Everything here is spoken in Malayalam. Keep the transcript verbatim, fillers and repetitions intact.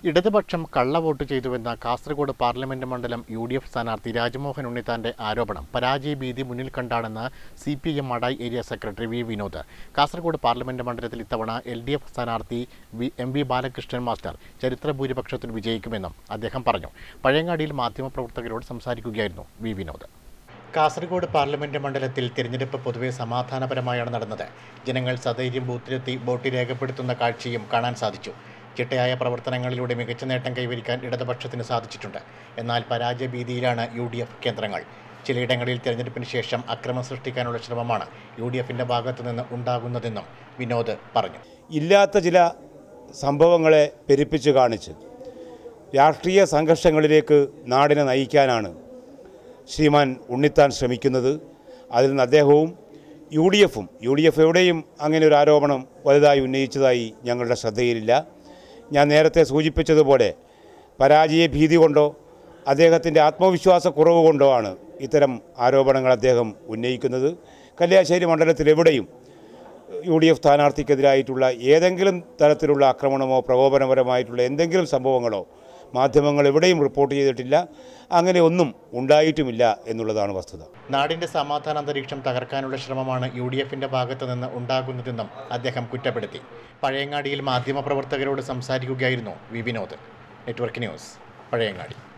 ഇടതുപക്ഷം കള്ളവോട്ട് ചെയ്തുവെന്ന കാസർഗോഡ് പാർലമെന്റ് മണ്ഡലം യു ഡി എഫ് സ്ഥാനാർത്ഥി രാജ്മോഹൻ ഉണ്ണിത്താന്റെ ആരോപണം പരാജയഭീതി മുന്നിൽ കണ്ടാണെന്ന് C P M Madayi area secretary V Vinod. Kasaragod parliament മണ്ഡലത്തിൽ ഇത്തവണ എൽ ഡി എഫ് സ്ഥാനാർത്ഥി V M V Balakrishnan master ചരിത്ര ഭൂരിപക്ഷത്തിൽ വിജയിക്കുമെന്നും അദ്ദേഹം പറഞ്ഞു. പഴയങ്ങാടിയിൽ മാധ്യമപ്രവർത്തകരോട് സംസാരിക്കുകയായിരുന്നു വി വിനോദ്. കാസർഗോഡ് പാർലമെന്റ് മണ്ഡലത്തിൽ തിരഞ്ഞെടുപ്പ് പൊതുവെ സമാധാനപരമായാണ് നടന്നത്. ജനങ്ങൾ സധൈര്യം ബൂത്തിലെത്തി വോട്ട് രേഖപ്പെടുത്തുന്ന കാഴ്ചയും കാണാൻ സാധിച്ചു. ചിട്ടയായ പ്രവർത്തനങ്ങളിലൂടെ മികച്ച നേട്ടം കൈവരിക്കാൻ ഇടതുപക്ഷത്തിന് സാധിച്ചിട്ടുണ്ട്. എന്നാൽ പരാജയഭീതിയിലാണ് യു ഡി എഫ് കേന്ദ്രങ്ങൾ. ചിലയിടങ്ങളിൽ തിരഞ്ഞെടുപ്പിന് ശേഷം അക്രമം സൃഷ്ടിക്കാനുള്ള ശ്രമമാണ് യു ഡി എഫിൻ്റെ ഭാഗത്തു നിന്ന് ഉണ്ടാകുന്നതെന്നും വിനോദ് പറഞ്ഞു. ഇല്ലാത്ത ചില സംഭവങ്ങളെ പെരുപ്പിച്ച് കാണിച്ച് രാഷ്ട്രീയ സംഘർഷങ്ങളിലേക്ക് നാടിനെ നയിക്കാനാണ് ശ്രീമാൻ ഉണ്ണിത്താൻ ശ്രമിക്കുന്നത്. അതിൽ നിന്ന് അദ്ദേഹവും യു ഡി എഫും യു ഡി എഫ് എവിടെയും അങ്ങനെ ഒരു ആരോപണം വലുതായി ഉന്നയിച്ചതായി ഞങ്ങളുടെ ശ്രദ്ധയിലില്ല. ഞാൻ നേരത്തെ സൂചിപ്പിച്ചതുപോലെ പരാജയ ഭീതി കൊണ്ടോ അദ്ദേഹത്തിൻ്റെ ആത്മവിശ്വാസക്കുറവ് കൊണ്ടോ ആണ് ഇത്തരം ആരോപണങ്ങൾ അദ്ദേഹം ഉന്നയിക്കുന്നത്. കല്യാശ്ശേരി മണ്ഡലത്തിൽ എവിടെയും യു ഡി എഫ് സ്ഥാനാർത്ഥിക്കെതിരായിട്ടുള്ള ഏതെങ്കിലും തരത്തിലുള്ള ആക്രമണമോ പ്രകോപനപരമായിട്ടുള്ള എന്തെങ്കിലും സംഭവങ്ങളോ മാധ്യമങ്ങൾ എവിടെയും റിപ്പോർട്ട് ചെയ്തിട്ടില്ല. അങ്ങനെ ഒന്നും ഉണ്ടായിട്ടുമില്ല എന്നുള്ളതാണ് വസ്തുത. നാടിൻ്റെ സമാധാന അന്തരീക്ഷം തകർക്കാനുള്ള ശ്രമമാണ് യു ഡി എഫിൻ്റെ ഭാഗത്തു നിന്ന് ഉണ്ടാകുന്നതെന്നും അദ്ദേഹം കുറ്റപ്പെടുത്തി. പഴയങ്ങാടിയിൽ മാധ്യമപ്രവർത്തകരോട് സംസാരിക്കുകയായിരുന്നു V Vinod. Network news, Pazhayangadi.